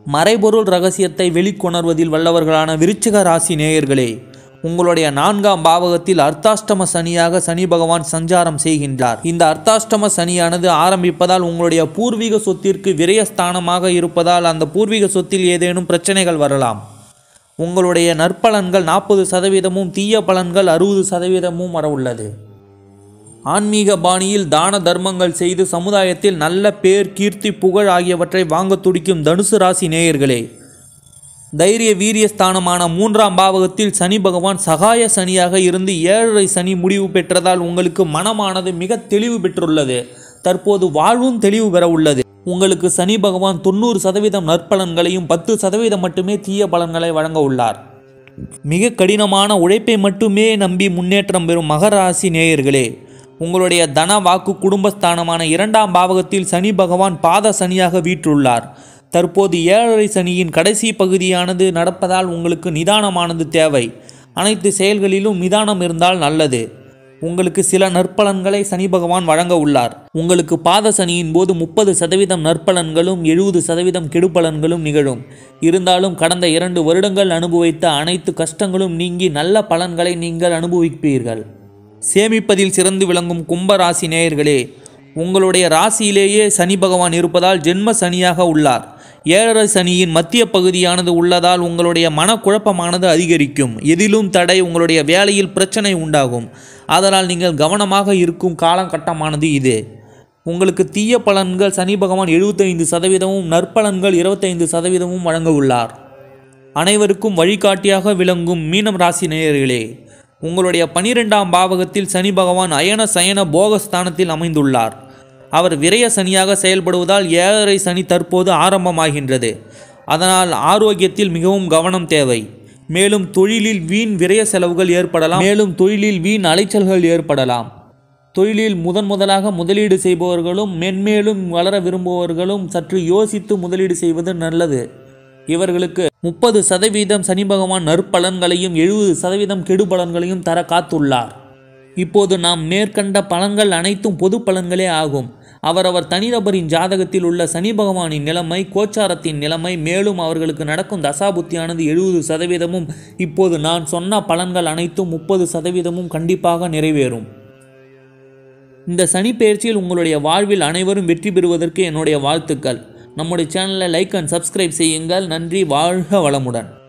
மறைபொருள் ரகசியத்தை வெளிக்கொணர்வதில் வல்லவர்களான விருச்சிக ராசி நேயர்களே, உங்களுடைய 4ஆம் பாவகத்தில் அர்த்தாஷ்டம சனியாக சனி பகவான் சஞ்சாரம் செய்கின்றார். இந்த அர்த்தாஷ்டம சனியானது ஆரம்பிப்பதால் உங்களுடைய பூர்வீக சொத்திற்கு விரயஸ்தானமாக இருப்பதால் அந்த பூர்வீக சொத்தில் ஏதேனும் பிரச்சனைகள் வரலாம். உங்களுடைய நற்பலன்கள் 40%, தீய பலன்கள் 60% வர உள்ளது. ஆன்மீக பாணியில் தான தர்மங்கள் செய்து சமுதாயத்தில் நல்ல பேர், கீர்த்தி, புகழ் ஆகியவற்றை வாங்க துடிக்கும் தனுசு ராசி நேயர்களே, தைரிய வீரியஸ்தானமான 3ஆம் பாவகத்தில் சனி பகவான் சகாய சனியாக இருந்து 7.5 சனி முடிவு பெற்றதால் உங்களுக்கு மனமானது மிக தெளிவு பெற்றுள்ளது. தற்போது வாழ்வும் தெளிவு பெற உள்ளது. உங்களுக்கு சனி பகவான் 90% நற்பலன்களையும் 10% மட்டுமே தீய பலன்களை வழங்க உள்ளார். மிக கடினமான உழைப்பை மட்டுமே நம்பி முன்னேற்றம் பெறும் மகர ராசி நேயர்களே, உங்களுடைய தன வாக்கு குடும்பஸ்தானமான 2ஆம் பாவகத்தில் சனி பகவான் பாத சனியாக வீற்றுள்ளார். தற்போது 7.5 சனியின் கடைசி பகுதியானது நடப்பதால் உங்களுக்கு நிதானமானது தேவை. அனைத்து செயல்களிலும் நிதானம் இருந்தால் நல்லது. உங்களுக்கு சில நற்பலன்களை சனி பகவான் வழங்க உள்ளார். உங்களுக்கு பாத சனியின் போது 30% நற்பலன்களும் 70% கெடுபலன்களும் நிகழும். இருந்தாலும் கடந்த 2 வருடங்கள் அனுபவித்த அனைத்து கஷ்டங்களும் நீங்கி நல்ல பலன்களை நீங்கள் அனுபவிப்பீர்கள். சேமிப்பதில் சிறந்து விளங்கும் கும்ப ராசி நேயர்களே, உங்களுடைய ராசியிலேயே சனி பகவான் இருப்பதால் ஜென்ம சனியாக உள்ளார். 7.5 சனியின் மத்திய பகுதியானது உள்ளதால் உங்களுடைய மனக்குழப்பமானது அதிகரிக்கும். எதிலும் தடை, உங்களுடைய வேலையில் பிரச்சனை உண்டாகும். அதனால் நீங்கள் கவனமாக இருக்கும் காலகட்டமானது இது. உங்களுக்கு தீய பலன்கள் சனி பகவான் 75%, நற்பலன்கள் 25% வழங்க உள்ளார். அனைவருக்கும் வழிகாட்டியாக விளங்கும் மீனம் ராசி நேயர்களே, உங்களுடைய 12ஆம் பாவகத்தில் சனி பகவான் அயன சயன போகஸ்தானத்தில் அமைந்துள்ளார். அவர் விரய சனியாக செயல்படுவதால் 7.5 சனி தற்போது ஆரம்பமாகின்றது. அதனால் ஆரோக்கியத்தில் மிகவும் கவனம் தேவை. மேலும் தொழிலில் வீண் விரய செலவுகள் ஏற்படலாம். மேலும் தொழிலில் வீண் அலைச்சல்கள் ஏற்படலாம். தொழிலில் முதலாக முதலீடு செய்பவர்களும் மென்மேலும் வளர விரும்புபவர்களும் சற்று யோசித்து முதலீடு செய்வது நல்லது. இவர்களுக்கு 30% சனி பகவான் நற்பலன்களையும் 70% கெடு பலன்களையும் தர காத்துள்ளார். இப்போது நாம் மேற்கண்ட பலன்கள் அனைத்தும் பொது பலன்களே ஆகும். அவரவர் தனிநபரின் ஜாதகத்தில் உள்ள சனி பகவானின் நிலைமை, கோச்சாரத்தின் நிலைமை, மேலும் அவர்களுக்கு நடக்கும் தசாபுத்தியானது 70%, இப்போது நான் சொன்ன பலன்கள் அனைத்தும் 30% கண்டிப்பாக நிறைவேறும். இந்த சனி பெயர்ச்சியில் உங்களுடைய வாழ்வில் அனைவரும் வெற்றி பெறுவதற்கு என்னுடைய வாழ்த்துக்கள். நம்முடைய சேனலை லைக் அண்ட் சப்ஸ்கிரைப் செய்யுங்கள். நன்றி. வாழ்க வளமுடன்.